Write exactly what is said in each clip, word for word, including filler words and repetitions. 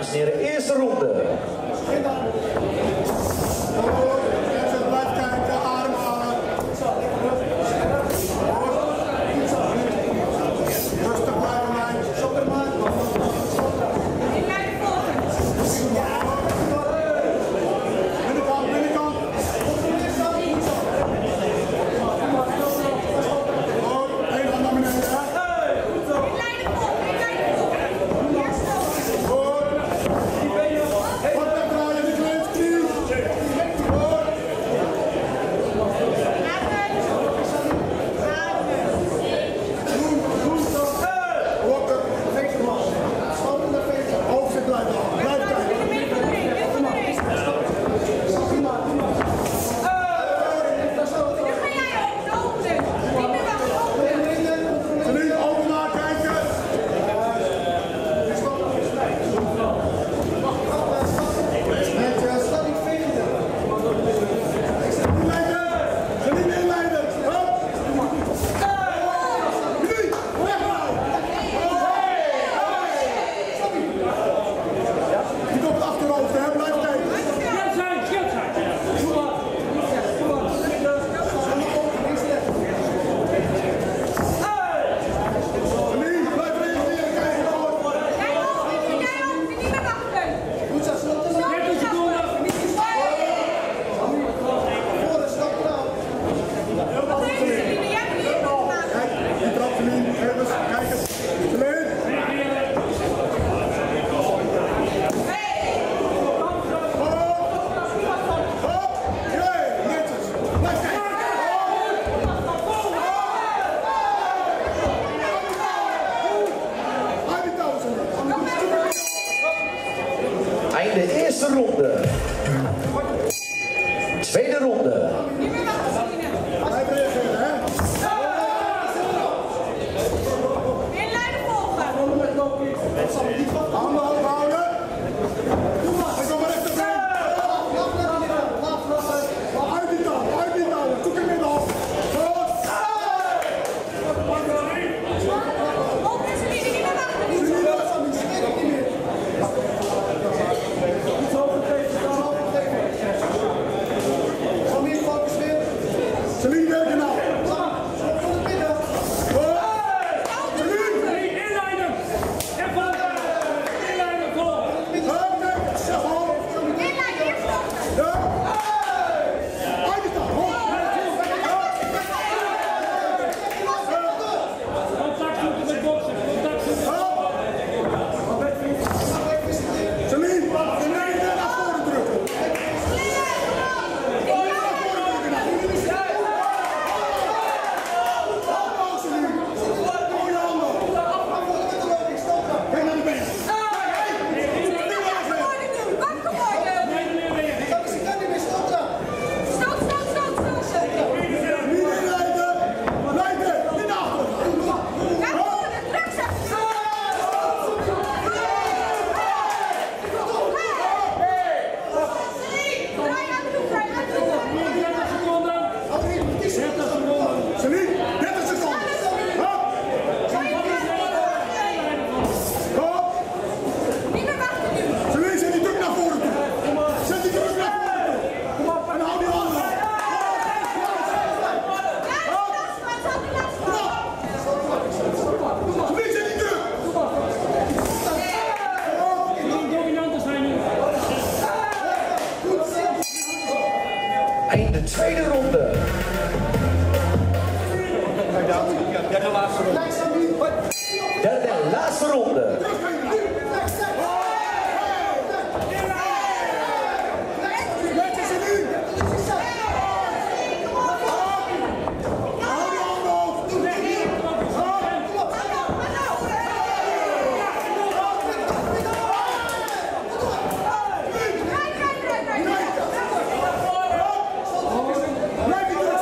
dames en heren, eerste ronde. Blijf kijken, adem halen. Rustig blijven, lijn. Binnenkant, binnenkant. Oh, één hand naar beneden, hè? Einde eerste ronde. Tweede ronde. Inleiden volgen. Handen hoog houden. Doe maar. Ik kom maar even terug. Uit die touw, uit die touw. Zoek hem in de hoofd. Op is er niet meer wachten. Niet zo. Celine, werken nou. Einde tweede ronde. Derde laatste ronde. Derde en laatste ronde. Blijf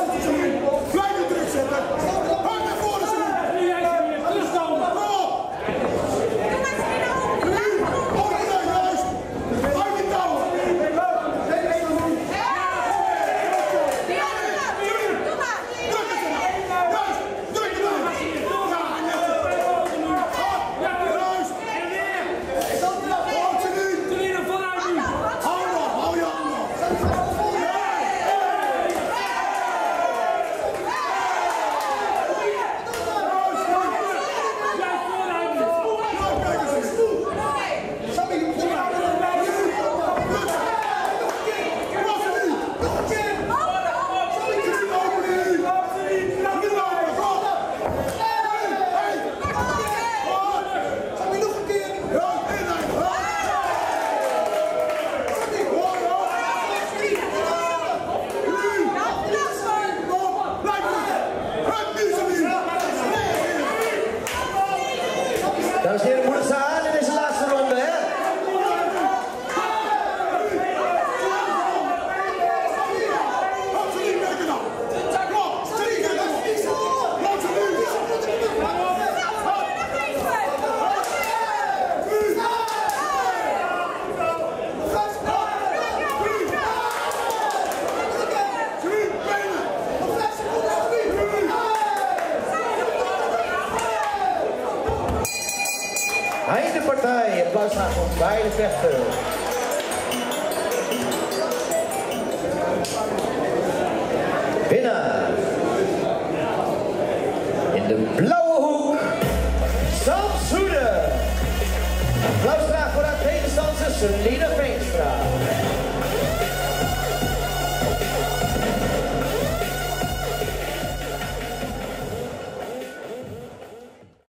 partij. Applaus aan voor beide vechters. Winnaar. In de blauwe hoek. Sam Soede. Applaus graag voor haar tegenstander Selina Veenstra.